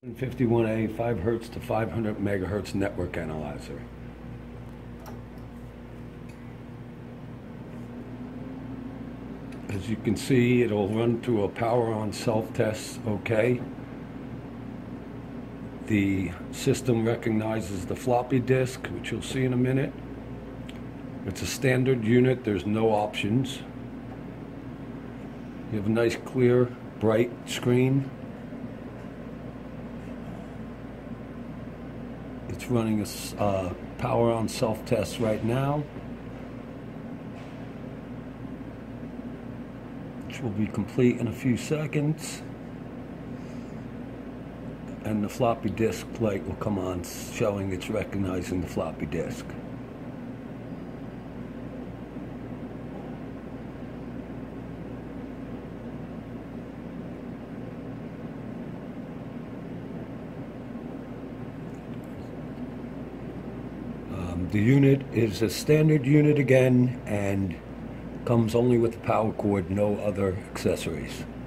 8751A 5 Hz to 500 megahertz network analyzer. As you can see, it'll run through a power on self-test okay. The system recognizes the floppy disk, which you'll see in a minute. It's a standard unit, there's no options. You have a nice clear, bright screen. It's running a power on self-test right now, which will be complete in a few seconds. And the floppy disk light will come on, showing it's recognizing the floppy disk. The unit is a standard unit again, and comes only with the power cord, no other accessories.